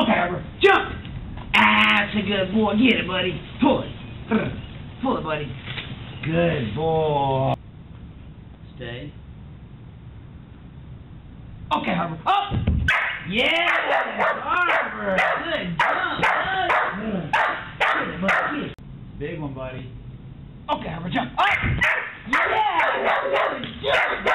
Okay, Harper. Jump. Ah, that's a good boy. Get it, buddy. Pull it. Pull it, buddy. Good boy. Stay. Okay, Harper. Up. Yeah, Harper. Good jump. Get it, buddy. Get it. Big one, buddy. Okay, Harper. Jump. Up. Yeah. Good jump.